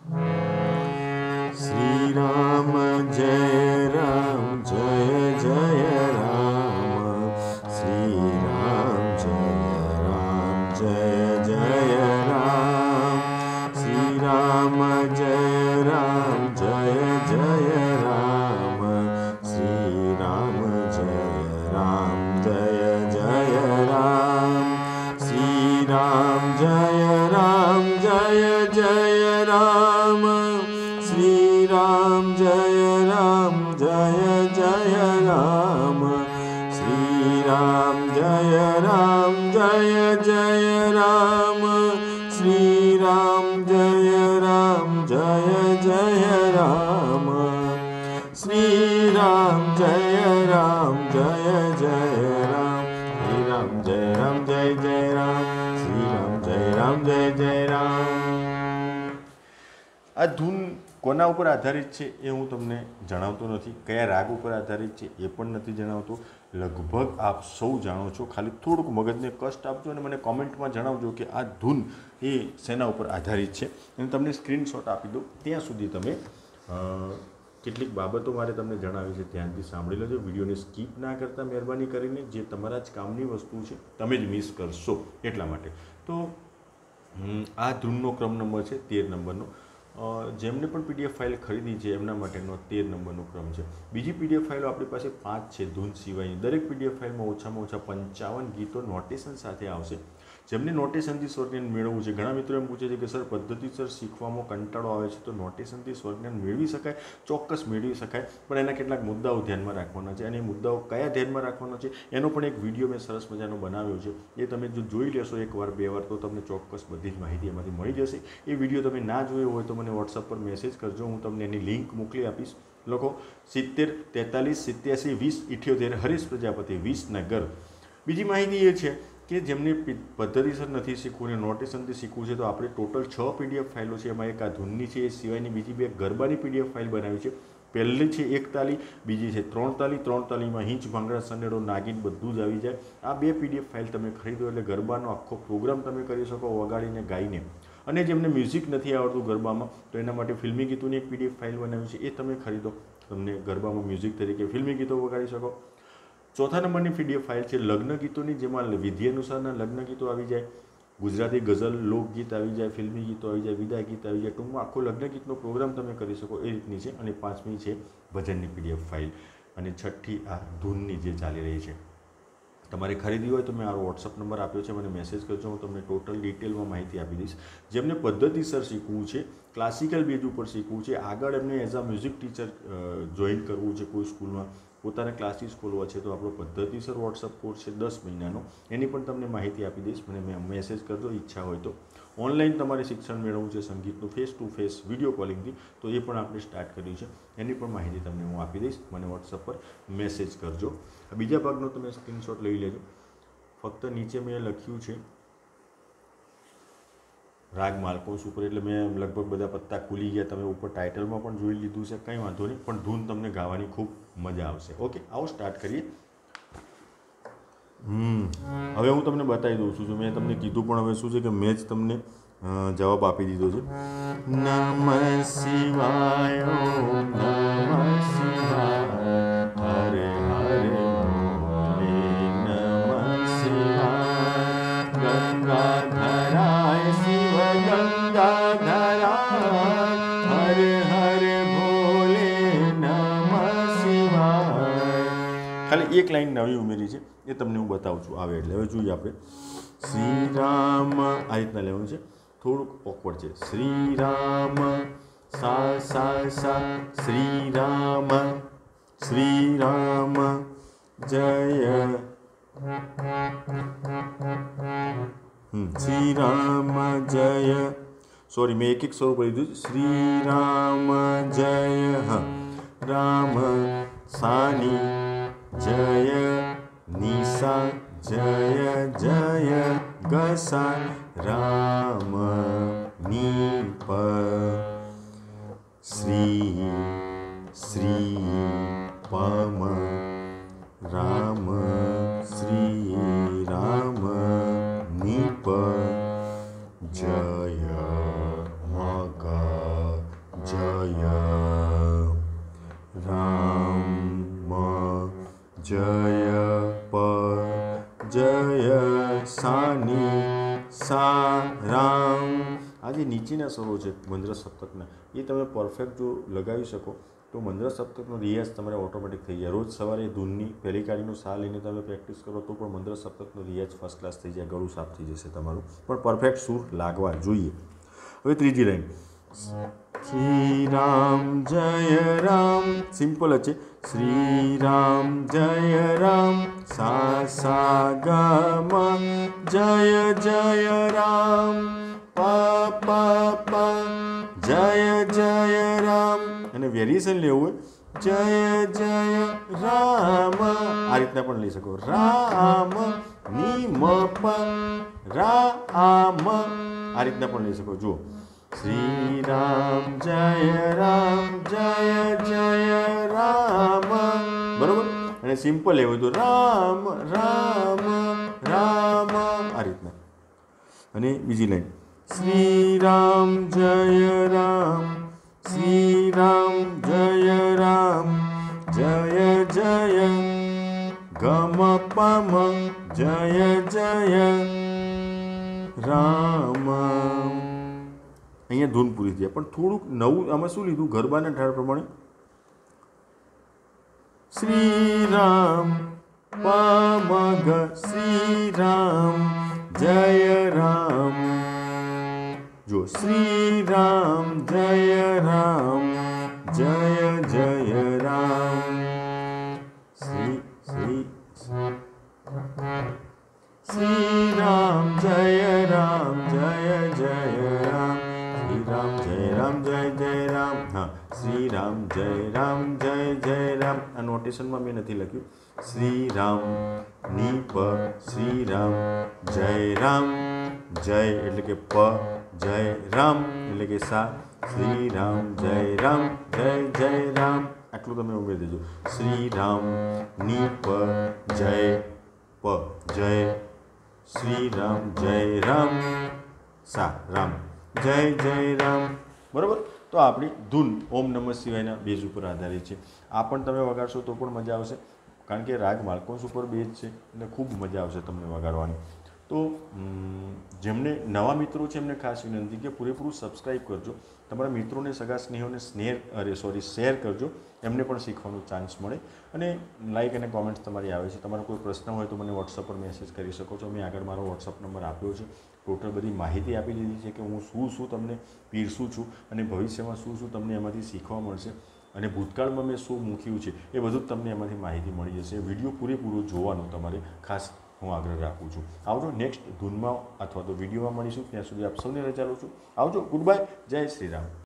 श्री राम जय राम जय जय राम। श्री राम जय जय राम। श्री राम जय राम जय जय राम। श्री राम जय जय राम। श्री राम जय राम जय जय राम। श्री राम जय राम जय जय राम। श्री राम जय राम जय जय राम। श्री राम जय राम जय जय राम। श्री राम जय राम जय जय राम। श्री राम जय राम जय जय राम। श्री राम जय राम जय जय राम। आ धून कोना ઉપર આધારિત છે એ હું તમને જણાવતો નથી, કયા રાગ ઉપર આધારિત છે એ પણ નથી જણાવતો. લગભગ આપ સૌ જાણો છો, ખાલી થોડુંક મગજને કષ્ટ આપજો અને મને કોમેન્ટમાં જણાવજો કે આ ધૂન એ શેના ઉપર આધારિત છે, અને તમને સ્ક્રીનશોટ આપી દો. ત્યાં સુધી તમે કેટલીક બાબતો મારે તમને જણાવી છે, ધ્યાનથી સાંભળી લેજો. વિડીયોને સ્કીપ ના કરતા મહેરબાની કરીને, જે તમારા જ કામની વસ્તુ છે તમે જ મિસ કરશો એટલા માટે. તો આ ધૂનનો ક્રમ નંબર છે 13 નંબરનો. જેમને પણ પીડીએફ ફાઇલ ખરીદી છે એમના માટેનો 13 નંબરનો ક્રમ છે. બીજી પીડીએફ ફાઇલો આપણી પાસે 5 છે ધૂન સિવાયની. દરેક પીડીએફ ફાઇલમાં ઓછામાં ઓછા 55 ગીતો નોટેશન સાથે આવશે. જેમને નોટેશનથી સ્વરજ્ઞાન મેળવવું છે, ઘણા મિત્રો એમ પૂછે છે કે સર પદ્ધતિસર શીખવામાં કંટાળો આવે છે તો નોટેશનથી સ્વરજ્ઞાન મેળવી શકાય? ચોક્કસ મેળવી શકાય, પણ એના કેટલાક મુદ્દાઓ ધ્યાનમાં રાખવાના છે, અને એ મુદ્દાઓ કયા ધ્યાનમાં રાખવાના છે એનો પણ એક વિડીયો મેં સરસ મજાનો બનાવ્યો છે. એ તમે જો જોઈ લેશો એકવાર બે વાર તો તમને ચોક્કસ બધી જ માહિતી એમાંથી મળી જશે. એ વિડીયો તમે ના જોયો હોય તો મને વોટ્સઅપ પર મેસેજ કરજો, હું તમને એની લિંક મોકલી આપીશ. લખો 70 43 87 20 78 હરીશ પ્રજાપતિ, વિસનગર. બીજી માહિતી એ છે કે જેમને પદ્ધતિસર નથી શીખવું અને નોટેશનથી શીખવું છે તો આપણે ટોટલ 6 પીડીએફ ફાઇલો છે. એમાં એક આ ધૂનની છે, એ સિવાયની બીજી 2 ગરબાની પીડીએફ ફાઇલ બનાવી છે. પહેલી છે 1 તાલી, બીજી છે 3 તાલી. 3 તાલીમાં હિંચ, ભાંગડા, સનેડો, નાગીન બધું જ આવી જાય. આ 2 પીડીએફ ફાઇલ તમે ખરીદો એટલે ગરબાનો આખો પ્રોગ્રામ તમે કરી શકો વગાડીને, ગાઈને. અને જેમને મ્યુઝિક નથી આવડતું ગરબામાં તો એના માટે ફિલ્મી ગીતોની એક પીડીએફ ફાઇલ બનાવી છે, એ તમે ખરીદો. તમને ગરબામાં મ્યુઝિક તરીકે ફિલ્મી ગીતો વગાડી શકો. ચોથા નંબરની પીડીએફ ફાઇલ છે લગ્ન ગીતોની, જેમાં વિધિ અનુસારના લગ્ન ગીતો આવી જાય, ગુજરાતી ગઝલ, લોકગીત આવી જાય, ફિલ્મી ગીતો આવી જાય, વિદાય ગીત આવી જાય. ટૂંકમાં આખો લગ્ન ગીતનો પ્રોગ્રામ તમે કરી શકો એ રીતની છે. અને 5મી છે ભજનની પીડીએફ ફાઇલ. અને 6ઠી આ ધૂનની જે ચાલી રહી છે. તમારે ખરીદી હોય તો મેં મારો વોટ્સઅપ નંબર આપ્યો છે, મને મેસેજ કરજો, હું તમને ટોટલ ડિટેલમાં માહિતી આપી દઈશ. જેમને પદ્ધતિસર શીખવું છે, ક્લાસિકલ બેઝ ઉપર શીખવું છે, આગળ એમને as a music teacher join કરવું છે કોઈ સ્કૂલમાં, પોતાના ક્લાસીસ ખોલવા છે, તો આપણો પદ્ધતિસર વોટ્સઅપ કોર્સ છે 10 મહિનાનો, એની પણ તમને માહિતી આપી દઈશ. મને મેસેજ કરજો ઈચ્છા હોય તો. ઓનલાઈન તમારે શિક્ષણ મેળવવું છે સંગીતનું ફેસ ટુ ફેસ વિડીયો કોલિંગથી, તો એ પણ આપણે સ્ટાર્ટ કર્યું છે. એની પણ માહિતી તમને હું આપી દઈશ. મને વોટ્સઅપ પર મેસેજ કરજો. બીજા ભાગનો તમે સ્ક્રીનશોટ લઈ લેજો. ફક્ત નીચે મેં લખ્યું છે રાગ માલકોસ ઉપર, એટલે મેં લગભગ બધા પત્તા ખુલી ગયા. તમે ઉપર ટાઇટલમાં પણ જોઈ લીધું છે, કંઈ વાંધો નહીં, પણ ધૂન તમને ગાવાની ખૂબ મજા આવશે. ઓકે, આવો સ્ટાર્ટ કરીએ. હવે હું તમને બતાવી દઉં છું. મેં તમને કીધું પણ હવે શું છે કે મેં જ તમને જવાબ આપી દીધો છે. નમઃ શિવાય, ઓમ નમઃ શિવાય, હરે હરે ભોલે નમઃ શિવાય, ગંગાધરાય શિવ ગંગાધરાય, હરે હરે ભોલે નમઃ શિવાય. ખાલી એક લાઈન નવી ઉમેરી છે, એ તમને હું બતાવું છું આવે એટલે. હવે જોઈએ આપણે. શ્રી રામ આ રીતના લેવાનું છે, થોડુંક ઓકવર્ડ છે. શ્રી રામ સા સા સા, શ્રી રામ, શ્રી રામ જય, શ્રી રામ જય, સોરી મેં એક સ્વરૂપ લીધું. શ્રી રામ જય, રામ સાની જય, નિશા જય જય, ગસા રામ નીપ, શ્રી શ્રી પમ રામ, શ્રી રામ નીપ, જય મગ રામ જય પ જય સાની સા રામ. આ જે નીચેના સ્વરો છે મંદ્ર સપ્તકના, એ તમે પરફેક્ટ જો લગાવી શકો તો મંદ્ર સપ્તકનો રિયાઝ તમારે ઓટોમેટિક થઈ જાય. રોજ સવારે ધૂનની પહેલી કાળીનો સા લઈને તમે પ્રેક્ટિસ કરો તો પણ મંદ્ર સપ્તકનો રિયાઝ ફર્સ્ટ ક્લાસ થઈ જાય, ગળું સાફ થઈ જશે તમારું, પણ પરફેક્ટ સૂર લાગવા જોઈએ. હવે ત્રીજી લાઈન, શ્રી રામ જય રામ, સિમ્પલ જ છે. શ્રી રામ જય રામ સા સા ગ મ જય જય રામ પ પ પ જય જય રામ. અને વેરિએશન લેવું હોય, જય જય રામ આ રીતના પણ લઈ શકો. રામ ની મ પ રામ આ રીતના પણ લઈ શકો. જુઓ, શ્રી રામ જય જય રામ, બરોબર. અને સિમ્પલ એવું તો રામ રામ રામ આ રીતના. અને બીજી લાઈન, શ્રી રામ જય રામ, શ્રી રામ જય રામ જય જય ગમ પમ જય જય રામ. અહીંયા ધૂન પૂરી થઈ, પણ થોડુંક નવું આમાં શું લીધું, ગરબાના ઠાર પ્રમાણે શ્રી રામ પમ ગ શ્રી રામ જય રામ. જો શ્રી રામ જય રામ જય જય રામ. શ્રી રામ જય રામ જય જય રામ. શ્રી રામ જય રામ જય જય રામ. હા, શ્રી રામ જય રામ જય જય રામ. આ નોટેશનમાં મેં નથી લખ્યું. શ્રી રામ ની પ શ્રી રામ જય રામ, જય એટલે કે પ, જય રામ એટલે કે સા. શ્રી રામ જય રામ જય જય રામ આટલું તમે ઉમેરી દેજો. શ્રી રામ ની પ જય પ જય શ્રી રામ જય રામ સા રામ જય જય રામ. બરાબર. તો આપણી ધૂન ઓમ નમઃ શિવાયના બેઝ ઉપર આધારિત છે. આ પણ તમે વગાડશો તો પણ મજા આવશે, કારણ કે રાગ માલકોન્સ ઉપર બેઝ છે એટલે ખૂબ મજા આવશે તમને વગાડવાની. તો જેમને નવા મિત્રો છે એમને ખાસ વિનંતી કે પૂરેપૂરું સબસ્ક્રાઈબ કરજો. તમારા મિત્રોને, સગા સ્નેહોને શેર કરજો, એમને પણ શીખવાનો ચાન્સ મળે. અને લાઇક અને કોમેન્ટ્સ તમારી આવે છે. તમારો કોઈ પ્રશ્ન હોય તો મને વોટ્સઅપ પર મેસેજ કરી શકો છો. મેં આગળ મારો વોટ્સઅપ નંબર આપ્યો છે. ટોટલ બધી માહિતી આપી દીધી છે કે હું શું તમને પીરસું છું અને ભવિષ્યમાં શું તમને એમાંથી શીખવા મળશે અને ભૂતકાળમાં મેં શું મૂક્યું છે એ બધું જ તમને એમાંથી માહિતી મળી જશે. વિડીયો પૂરેપૂરો જોવાનું તમારે ખાસ હું આગ્રહ રાખું છું. આવજો, નેક્સ્ટ ધૂનમાં અથવા તો વિડીયોમાં મળીશું. ત્યાં સુધી આપ સૌને રજા લઉં છું. આવજો, ગુડ બાય, જય શ્રી રામ.